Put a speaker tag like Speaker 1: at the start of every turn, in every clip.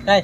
Speaker 1: काय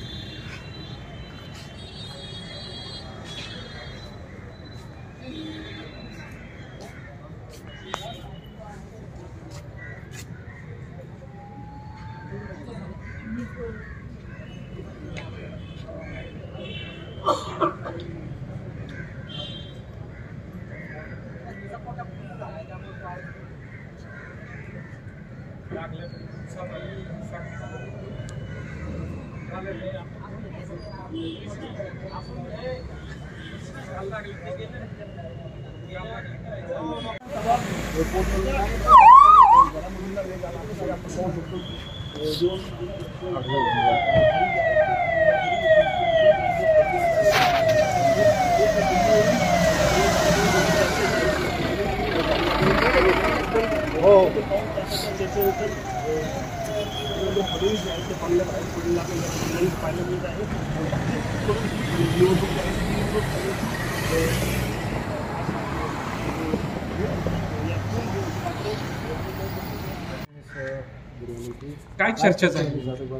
Speaker 2: काय चर्चा झाली?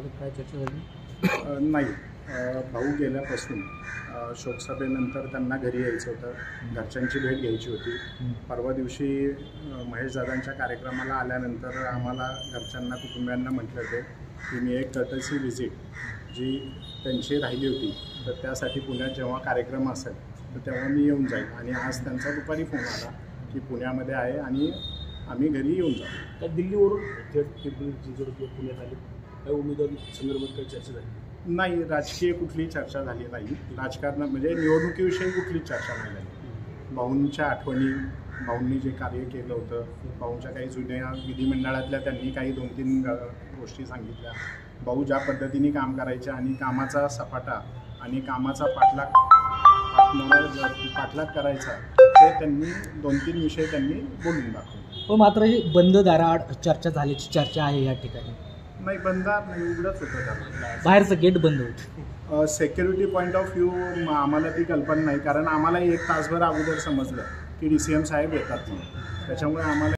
Speaker 3: नाही, भाऊ गेल्यापासून शोकसभेनंतर त्यांना घरी यायचं होतं, घरच्यांची भेट घ्यायची होती. परवा दिवशी महेशदादांच्या कार्यक्रमाला आल्यानंतर आम्हाला घरच्यांना कुटुंबियांना म्हटलं होते की मी एक कर्टसी व्हिजिट जी त्यांची राहिली होती तर त्यासाठी पुण्यात जेव्हा कार्यक्रम असेल तर तेव्हा मी येऊन जाईल. आणि आज त्यांचा दुपारी फोन आला की पुण्यामध्ये आहे आणि आम्ही घरी येऊन जाऊ.
Speaker 4: तर दिल्लीवरून थेट पुण्यात आले, काही उमेदवारी संदर्भात काही चर्चा झाली
Speaker 3: नाही? राजकीय कुठली चर्चा झाली नाही, राजकारणात म्हणजे निवडणुकीविषयी कुठलीच चर्चा नाही झाली. भाऊंच्या आठवणी, भाऊंनी जे कार्य केलं होतं, भाऊंच्या काही जुन्या विधिमंडळातल्या त्यांनी काही 2-3 गोष्टी सांगितल्या. भाऊ ज्या पद्धतीने काम करायचे आणि कामाचा सपाटा आणि कामाचा पाठलाग करायचा ते त्यांनी 2-3 विषय त्यांनी बोलून दाखवले.
Speaker 1: पण मात्र ही बंद दाराआड चर्चा झाल्याची चर्चा आहे या ठिकाणी.
Speaker 3: नाही, बंदार नाही, उघडंच होतं त्याला.
Speaker 1: बाहेरचं गेट बंद होतं.
Speaker 3: सिक्युरिटी पॉईंट ऑफ व्ह्यू आम्हाला ती कल्पना नाही, कारण आम्हाला 1 तासभर अगोदर समजलं की DCM साहेब येतात म्हणून. त्याच्यामुळे आम्हाला